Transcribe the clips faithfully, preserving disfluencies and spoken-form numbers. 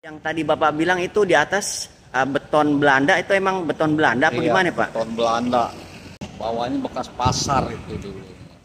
Yang tadi Bapak bilang itu di atas uh, beton Belanda, itu emang beton Belanda apa Iya, gimana Pak? beton Belanda. Bawahnya bekas pasar itu dulu.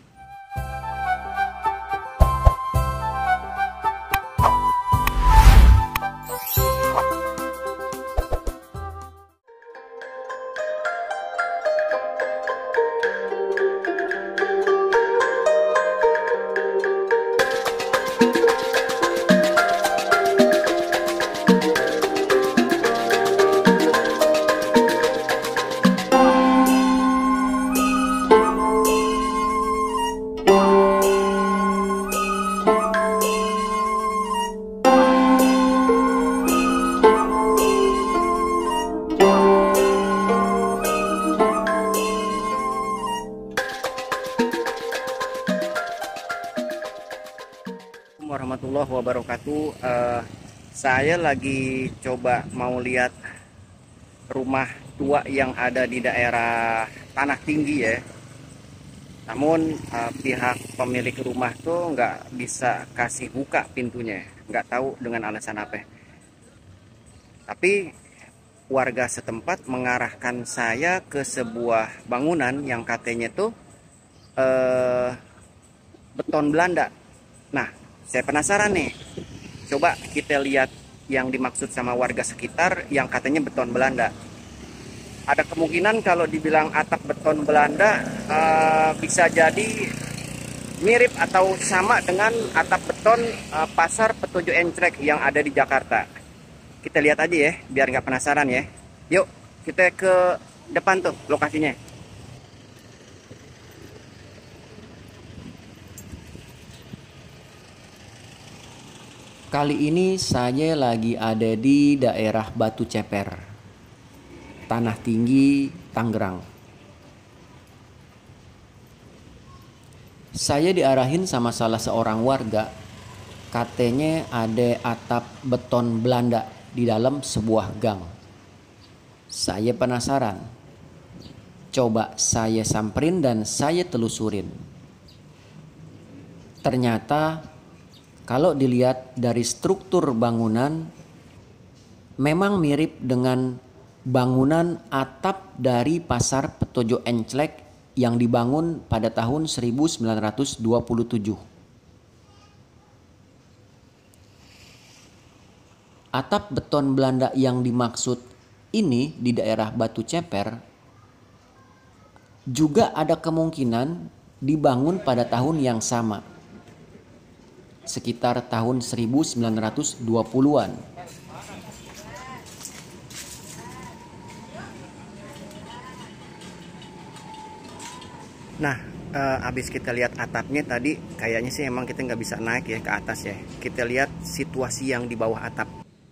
Warahmatullahi wabarakatuh. Eh, saya lagi coba mau lihat rumah tua yang ada di daerah Tanah Tinggi ya. Namun eh, pihak pemilik rumah tuh nggak bisa kasih buka pintunya, nggak tahu dengan alasan apa. Tapi warga setempat mengarahkan saya ke sebuah bangunan yang katanya tuh eh, beton Belanda. Nah, saya penasaran nih. Coba kita lihat yang dimaksud sama warga sekitar yang katanya beton Belanda. Ada kemungkinan kalau dibilang atap beton Belanda uh, bisa jadi mirip atau sama dengan atap beton uh, pasar Petujo Encrek yang ada di Jakarta. Kita lihat aja ya, biar nggak penasaran ya. Yuk, kita ke depan tuh lokasinya. Kali ini saya lagi ada di daerah Batu Ceper, Tanah Tinggi, Tangerang. Saya diarahin sama salah seorang warga, katanya ada atap beton Belanda di dalam sebuah gang. Saya penasaran. Coba saya samperin dan saya telusurin. Ternyata kalau dilihat dari struktur bangunan, memang mirip dengan bangunan atap dari pasar Petujo Enclek yang dibangun pada tahun seribu sembilan ratus dua puluh tujuh. Atap beton Belanda yang dimaksud ini di daerah Batu Ceper juga ada kemungkinan dibangun pada tahun yang sama, sekitar tahun seribu sembilan ratus dua puluhan. Nah, eh, abis kita lihat atapnya tadi, kayaknya sih emang kita nggak bisa naik ya ke atas ya. Kita lihat situasi yang di bawah atap.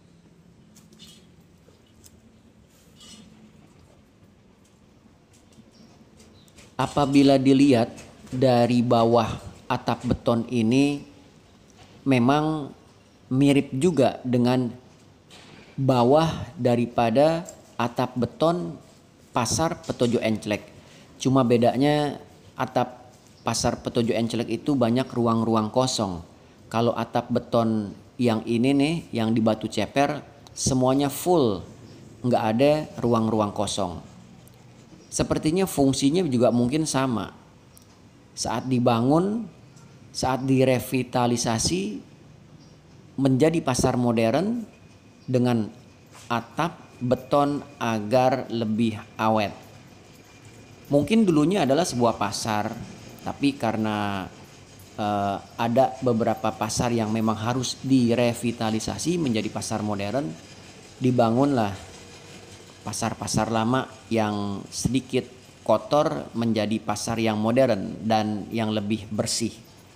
Apabila dilihat dari bawah atap beton ini, memang mirip juga dengan bawah daripada atap beton pasar Petujo Enclek. Cuma bedanya atap pasar Petujo Enclek itu banyak ruang-ruang kosong. Kalau atap beton yang ini nih, yang di Batu Ceper, semuanya full, nggak ada ruang-ruang kosong. Sepertinya fungsinya juga mungkin sama. Saat dibangun, saat direvitalisasi menjadi pasar modern dengan atap beton agar lebih awet. Mungkin dulunya adalah sebuah pasar, tapi karena eh, ada beberapa pasar yang memang harus direvitalisasi menjadi pasar modern, dibangunlah pasar-pasar lama yang sedikit kotor menjadi pasar yang modern dan yang lebih bersih.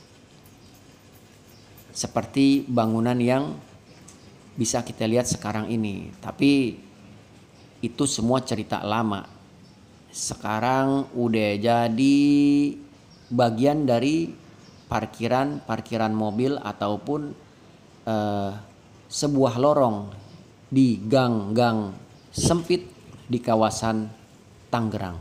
Seperti bangunan yang bisa kita lihat sekarang ini. Tapi itu semua cerita lama. Sekarang udah jadi bagian dari parkiran-parkiran mobil ataupun eh, sebuah lorong di gang-gang sempit di kawasan Tangerang.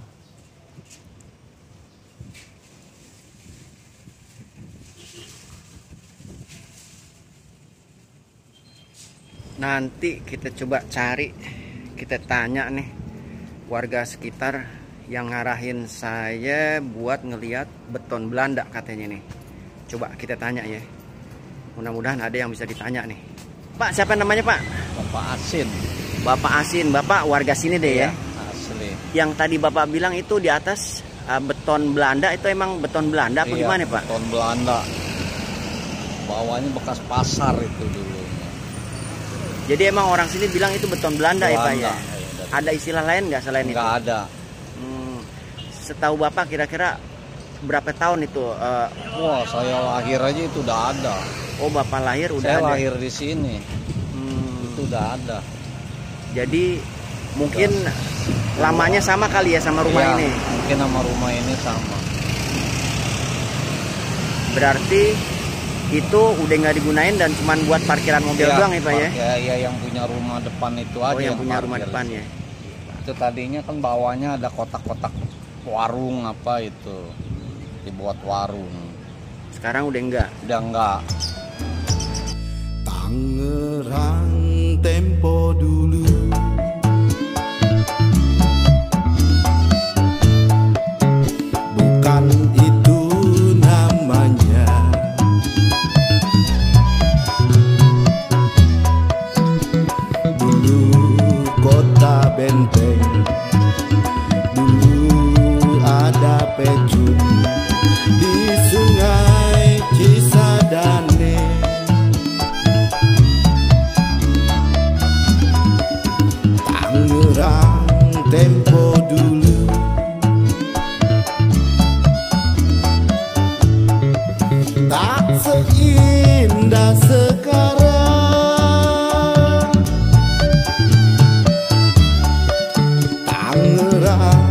Nanti kita coba cari, kita tanya nih warga sekitar yang ngarahin saya buat ngelihat beton Belanda katanya nih. Coba kita tanya ya. Mudah-mudahan ada yang bisa ditanya nih. Pak, siapa namanya Pak? Bapak Asin. Bapak Asin, Bapak warga sini deh ya. Asli. Yang tadi Bapak bilang itu di atas uh, beton Belanda, itu emang beton Belanda apa Iya, gimana Pak? beton Belanda. Bawahnya bekas pasar itu dulu. Jadi emang orang sini bilang itu beton Belanda, ya Pak ya? Belanda, iya. Ada istilah lain nggak selain itu? Nggak ada. Hmm, setahu Bapak kira-kira berapa tahun itu? Uh, Wah, saya lahir aja itu udah ada. oh Bapak lahir udah Saya ada? lahir di sini. Hmm, Itu udah ada. jadi mungkin lamanya sama kali ya sama rumah Iya, ini? mungkin sama rumah ini sama. Berarti itu udah nggak digunain dan cuman buat parkiran mobil Iya, doang ya Pak ya? Ya, ya yang punya rumah depan itu aja. Oh yang punya rumah parkir. depan ya? Itu tadinya kan bawahnya ada kotak-kotak warung apa itu. Dibuat warung. Sekarang udah enggak? Udah enggak. Tangerang tempo dulu, bukan itu namanya. Dulu kota benteng, dulu ada pecun di sungai Cisadane. Tangerang tempo dulu, tak seindah sekarang. Tangerang